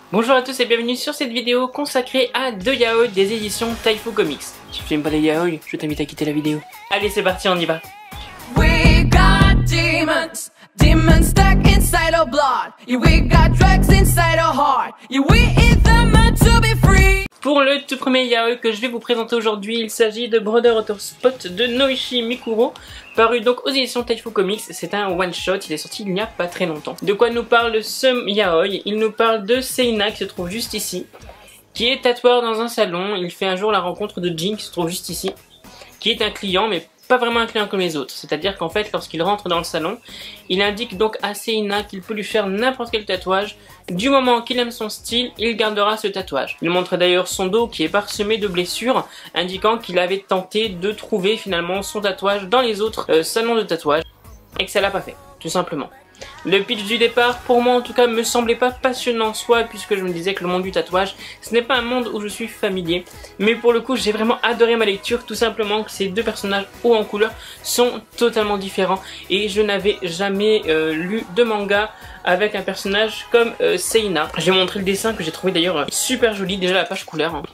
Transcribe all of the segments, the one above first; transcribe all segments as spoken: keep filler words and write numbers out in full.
Bonjour à tous et bienvenue sur cette vidéo consacrée à deux yaoi des éditions Taifu Comics. Si tu n'aimes pas les yaoi, je t'invite à quitter la vidéo. Allez, c'est parti, on y va. We got demons, demons stuck inside our blood. Yeah, we got drugs inside our heart. Yeah, we eat them to be free. Pour le tout premier yaoi que je vais vous présenter aujourd'hui, il s'agit de Brother Hotspot de Noichi Mikuro, paru donc aux éditions Taifu Comics. C'est un one-shot, il est sorti il n'y a pas très longtemps. De quoi nous parle ce yaoi? Il nous parle de Seina qui se trouve juste ici, qui est tatoueur dans un salon. Il fait un jour la rencontre de Jin qui se trouve juste ici, qui est un client mais pas vraiment un client comme les autres. C'est-à-dire qu'en fait, lorsqu'il rentre dans le salon, il indique donc à Seina qu'il peut lui faire n'importe quel tatouage. Du moment qu'il aime son style, il gardera ce tatouage. Il montre d'ailleurs son dos qui est parsemé de blessures, indiquant qu'il avait tenté de trouver finalement son tatouage dans les autres euh, salons de tatouage, et que ça l'a pas fait, tout simplement. Le pitch du départ, pour moi en tout cas, me semblait pas passionnant, soit puisque je me disais que le monde du tatouage, ce n'est pas un monde où je suis familier, mais pour le coup j'ai vraiment adoré ma lecture, tout simplement que ces deux personnages hauts en couleur sont totalement différents, et je n'avais jamais euh, lu de manga avec un personnage comme euh, Seina. J'ai montré le dessin que j'ai trouvé d'ailleurs euh, super joli, déjà la page couleur. Hein.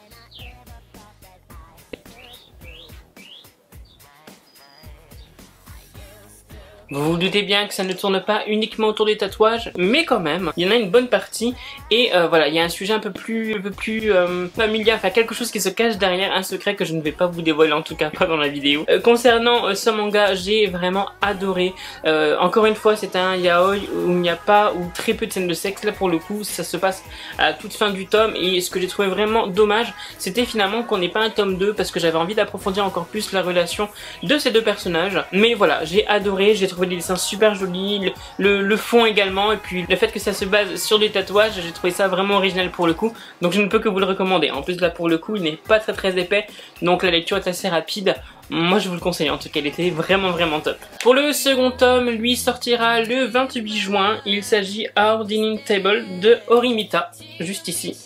Vous vous doutez bien que ça ne tourne pas uniquement autour des tatouages, mais quand même, il y en a une bonne partie, et euh, voilà, il y a un sujet un peu plus, un peu plus euh, familier, enfin quelque chose qui se cache derrière, un secret que je ne vais pas vous dévoiler, en tout cas pas dans la vidéo. Euh, concernant euh, ce manga, j'ai vraiment adoré. Euh, encore une fois, c'est un yaoi où il n'y a pas, ou très peu de scènes de sexe, là pour le coup, ça se passe à toute fin du tome, et ce que j'ai trouvé vraiment dommage, c'était finalement qu'on n'ait pas un tome deux, parce que j'avais envie d'approfondir encore plus la relation de ces deux personnages. Mais voilà, j'ai adoré, j'ai trouvé des dessins super jolis, le, le, le fond également, et puis le fait que ça se base sur des tatouages, j'ai trouvé ça vraiment original pour le coup, donc je ne peux que vous le recommander. En plus là pour le coup il n'est pas très très épais, donc la lecture est assez rapide. Moi je vous le conseille, en tout cas il était vraiment vraiment top. Pour le second tome, lui sortira le vingt-huit juin, il s'agit Our Dining Table de Orimita, juste ici.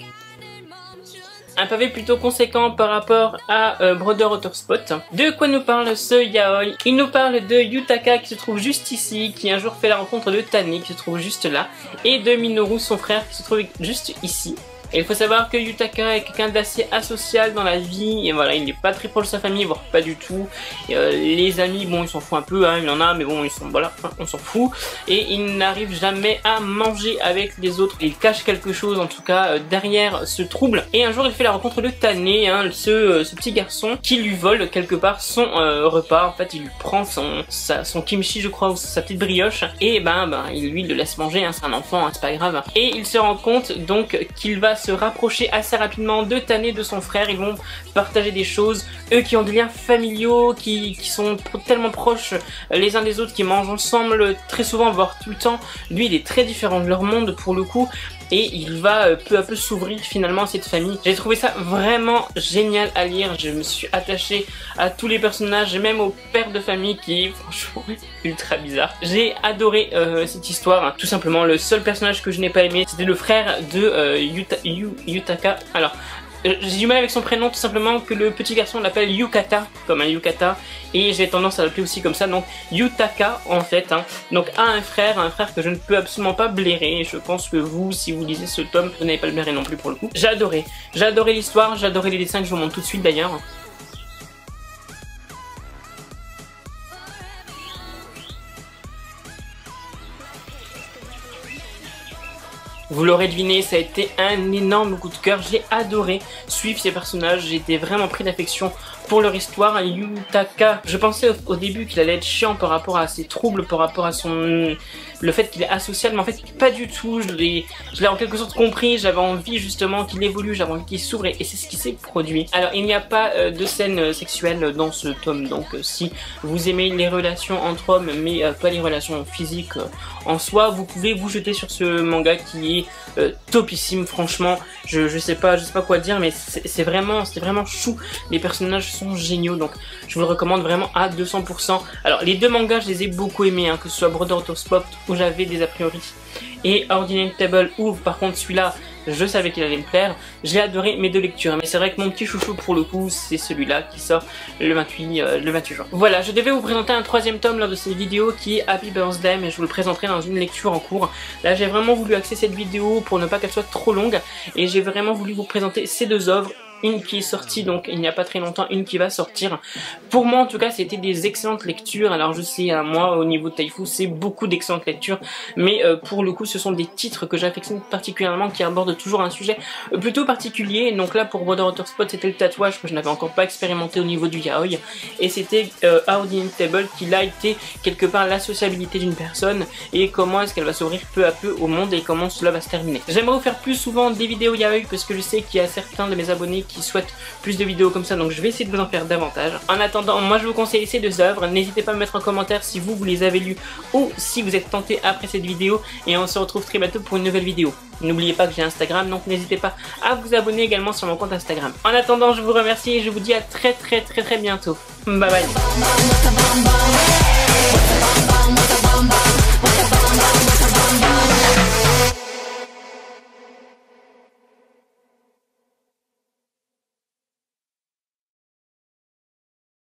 Un pavé plutôt conséquent par rapport à euh, Brother Hotspot. De quoi nous parle ce yaoi? Il nous parle de Yutaka qui se trouve juste ici, qui un jour fait la rencontre de Tane qui se trouve juste là, et de Minoru son frère qui se trouve juste ici. Et il faut savoir que Yutaka est quelqu'un d'assez asocial dans la vie, et voilà, il n'est pas très proche de sa famille, voire pas du tout. Et, euh, les amis, bon, ils s'en foutent un peu, hein, il en a, mais bon, ils sont, voilà, on s'en fout. Et il n'arrive jamais à manger avec les autres. Il cache quelque chose, en tout cas, euh, derrière ce trouble. Et un jour, il fait la rencontre de Tane, hein, ce, euh, ce petit garçon, qui lui vole quelque part son euh, repas. En fait, il lui prend son, sa, son kimchi, je crois, ou sa petite brioche, et ben, ben, il lui le laisse manger, hein, c'est un enfant, hein, c'est pas grave. Et il se rend compte, donc, qu'il va se rapprocher assez rapidement de Tane et de son frère. Ils vont partager des choses, eux qui ont des liens familiaux, qui, qui sont tellement proches les uns des autres, qui mangent ensemble très souvent, voire tout le temps. Lui il est très différent de leur monde pour le coup, et il va euh, peu à peu s'ouvrir finalement à cette famille. J'ai trouvé ça vraiment génial à lire, je me suis attachée à tous les personnages, même au père de famille qui est franchement ultra bizarre. J'ai adoré euh, cette histoire, hein. Tout simplement le seul personnage que je n'ai pas aimé, c'était le frère de euh, Yuta, Yu, Yutaka. Alors, euh, j'ai du mal avec son prénom, tout simplement que le petit garçon l'appelle Yukata, comme un yukata, et j'ai tendance à l'appeler aussi comme ça, donc Yutaka en fait, hein. Donc a un frère, un frère que je ne peux absolument pas blairer, et je pense que vous, si vous lisez ce tome, vous n'allez pas le blairer non plus pour le coup. J'ai adoré, j'ai adoré l'histoire, j'ai adoré les dessins que je vous montre tout de suite d'ailleurs. Vous l'aurez deviné, ça a été un énorme coup de cœur, j'ai adoré suivre ces personnages, j'ai été vraiment pris d'affection pour leur histoire. Yutaka, je pensais au, au début qu'il allait être chiant par rapport à ses troubles, par rapport à son... le fait qu'il est asocial, mais en fait pas du tout, je l'ai en quelque sorte compris, j'avais envie justement qu'il évolue, j'avais envie qu'il s'ouvre, et, et c'est ce qui s'est produit. Alors il n'y a pas euh, de scène euh, sexuelle dans ce tome, donc euh, si vous aimez les relations entre hommes, mais euh, pas les relations physiques euh, en soi, vous pouvez vous jeter sur ce manga qui est euh, topissime, franchement, je, je sais pas, je sais pas quoi dire, mais c'est vraiment, c'est vraiment chou, les personnages sont géniaux, donc je vous le recommande vraiment à deux cents pour cent. Alors les deux mangas, je les ai beaucoup aimés, hein, que ce soit Brother Hotspot où j'avais des a priori, et Our Dining Table où par contre celui-là je savais qu'il allait me plaire, j'ai adoré mes deux lectures, mais c'est vrai que mon petit chouchou pour le coup c'est celui-là qui sort le vingt-huit, euh, le vingt-huit juin. Voilà, je devais vous présenter un troisième tome lors de cette vidéo qui est Happy Birthday, mais je vous le présenterai dans une lecture en cours. Là j'ai vraiment voulu axer cette vidéo pour ne pas qu'elle soit trop longue, et j'ai vraiment voulu vous présenter ces deux œuvres. Une qui est sortie donc il n'y a pas très longtemps, une qui va sortir. Pour moi en tout cas c'était des excellentes lectures. Alors je sais, hein, moi au niveau de Taifu c'est beaucoup d'excellentes lectures, mais euh, pour le coup ce sont des titres que j'affectionne particulièrement, qui abordent toujours un sujet plutôt particulier. Donc là pour Brother Otterspot c'était le tatouage que je n'avais encore pas expérimenté au niveau du yaoi, et c'était euh, How the Inevitable qui l'a été quelque part la sociabilité d'une personne et comment est-ce qu'elle va s'ouvrir peu à peu au monde et comment cela va se terminer. J'aimerais vous faire plus souvent des vidéos yaoi parce que je sais qu'il y a certains de mes abonnés qui souhaitent plus de vidéos comme ça, donc je vais essayer de vous en faire davantage. En attendant, moi je vous conseille ces deux œuvres, n'hésitez pas à me mettre en commentaire si vous, vous les avez lues ou si vous êtes tenté après cette vidéo, et on se retrouve très bientôt pour une nouvelle vidéo. N'oubliez pas que j'ai Instagram, donc n'hésitez pas à vous abonner également sur mon compte Instagram. En attendant, je vous remercie et je vous dis à très très très très bientôt. Bye bye.